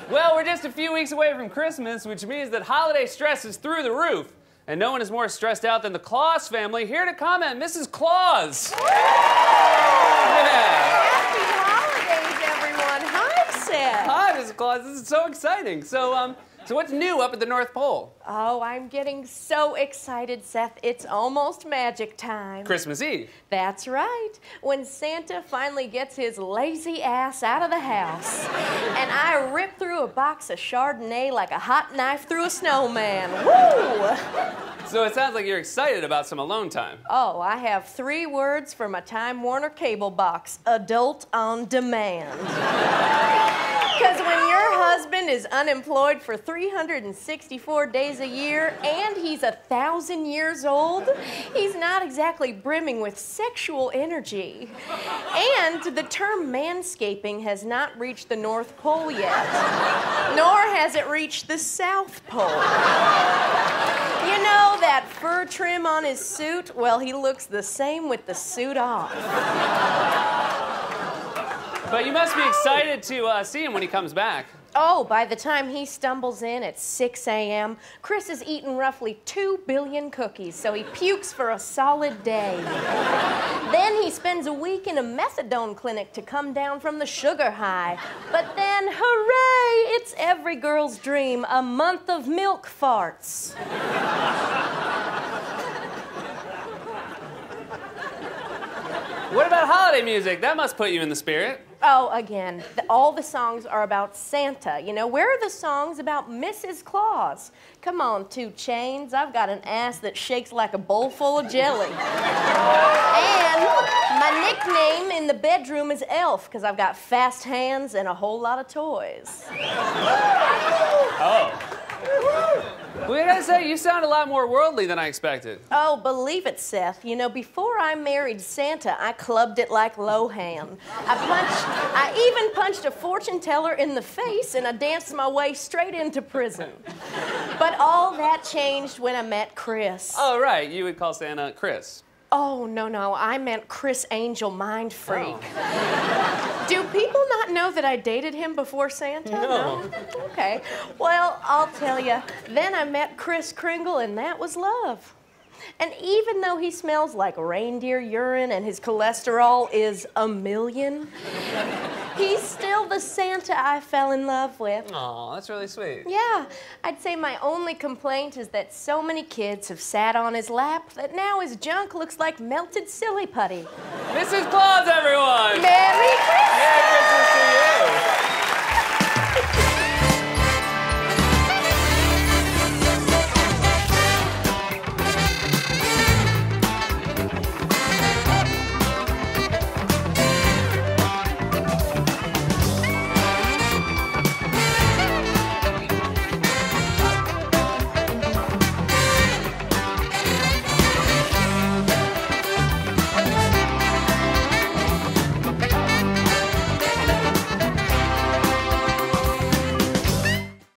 Well, we're just a few weeks away from Christmas, which means that holiday stress is through the roof. And no one is more stressed out than the Claus family. Here to comment, Mrs. Claus. Yeah. Happy holidays, everyone. Hi, Seth. Hi, Mrs. Claus. This is so exciting. So what's new up at the North Pole? Oh, I'm getting so excited, Seth. It's almost magic time. Christmas Eve. That's right. When Santa finally gets his lazy ass out of the house. And I rip through a box of Chardonnay like a hot knife through a snowman. Woo! So it sounds like you're excited about some alone time. Oh, I have 3 words for my Time Warner cable box. Adult on demand. Because when your husband is unemployed for 364 days a year and he's 1,000 years old, he's not exactly brimming with sexual energy. And the term manscaping has not reached the North Pole yet, nor has it reached the South Pole. You know that fur trim on his suit? Well, he looks the same with the suit off. But you must be excited to see him when he comes back. Oh, by the time he stumbles in at 6 a.m., Chris has eaten roughly 2 billion cookies, so he pukes for a solid day. Then he spends a week in a methadone clinic to come down from the sugar high. But then, hooray, it's every girl's dream, a month of milk farts. What about holiday music? That must put you in the spirit. Oh, again, all the songs are about Santa. You know, where are the songs about Mrs. Claus? Come on, 2 Chainz. I've got an ass that shakes like a bowl full of jelly. And my nickname in the bedroom is Elf, because I've got fast hands and a whole lot of toys. Oh. Well, I gotta say, you sound a lot more worldly than I expected. Oh, believe it, Seth. You know, before I married Santa, I clubbed it like Lohan. I even punched a fortune teller in the face, and I danced my way straight into prison. But all that changed when I met Chris. Oh, right. You would call Santa Chris. Oh, no. I meant Chris Angel Mind Freak. Oh. Do people not know that I dated him before Santa? No. Okay. Well, I'll tell you. Then I met Kris Kringle, and that was love. And even though he smells like reindeer urine and his cholesterol is 1,000,000, he's still the Santa I fell in love with. Aw, that's really sweet. Yeah, I'd say my only complaint is that so many kids have sat on his lap that now his junk looks like melted silly putty. Mrs. Claus, everyone! Merry Christmas! Merry Christmas!